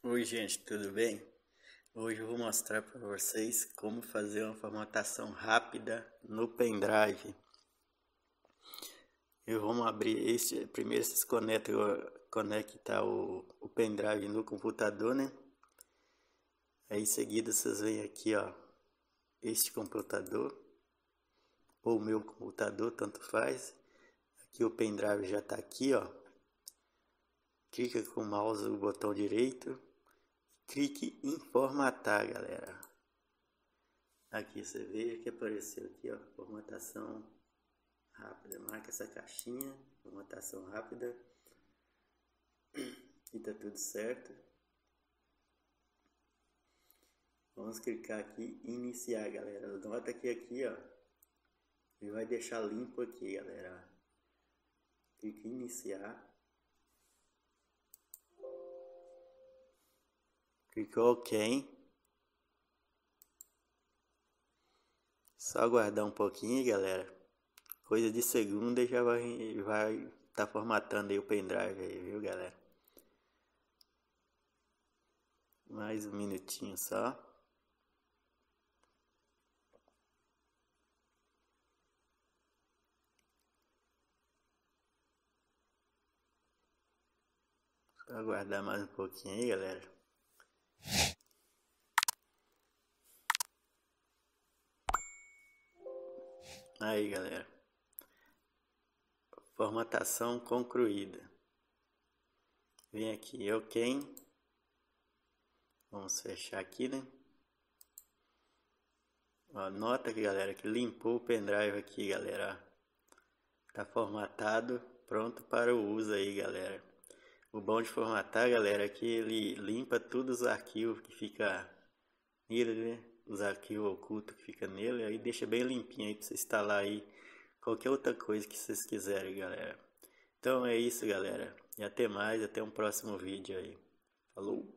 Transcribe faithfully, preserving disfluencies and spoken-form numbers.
Oi gente, tudo bem? Hoje eu vou mostrar para vocês como fazer uma formatação rápida no pendrive. Eu vou abrir este, primeiro vocês conectam, conectar o, o pendrive no computador, né? Aí em seguida vocês vêm aqui, ó, este computador, ou meu computador, tanto faz. Aqui o pendrive já está aqui, ó. Clica com o mouse no botão direito. Clique em formatar, galera. Aqui você vê que apareceu aqui, ó, formatação rápida. Marca essa caixinha, formatação rápida. E tá tudo certo. Vamos clicar aqui em iniciar, galera. Nota que aqui, ó, ele vai deixar limpo aqui, galera. Clique em iniciar. Clicou OK. Só aguardar um pouquinho, galera. Coisa de segunda e já vai vai tá formatando aí o pendrive aí, viu, galera? Mais um minutinho só. Só aguardar mais um pouquinho aí, galera. Aí, galera. Formatação concluída. Vem aqui, OK. Vamos fechar aqui, né? Ó, nota aqui, galera, que limpou o pendrive aqui, galera. Tá formatado, pronto para o uso aí, galera. O bom de formatar, galera, é que ele limpa todos os arquivos que fica nele, né? Os arquivos ocultos que fica nele, aí deixa bem limpinho aí para você instalar aí qualquer outra coisa que vocês quiserem, galera. Então é isso, galera. E até mais, até um próximo vídeo aí. Falou!